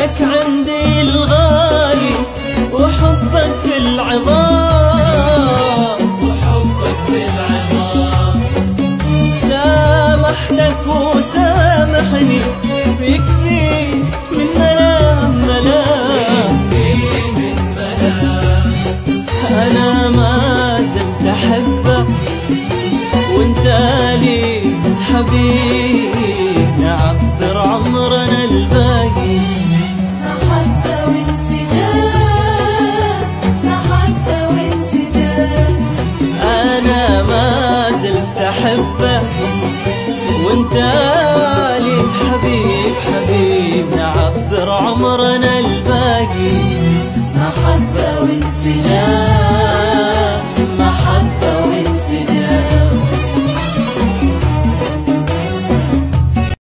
لك عندي الغالي وحبك في العظام، وحبك في العظام. سامحتك وسامحني بيكفي من ملام ملام، أنا ما زلت أحبك وانت لي حبيب، نعبر عمرنا الباقي. محبة وانسجام، محبة وانسجام. أنا ما زلت أحبك وانت لي حبيب حبيب، نعبر عمرنا الباقي. محبة وانسجام.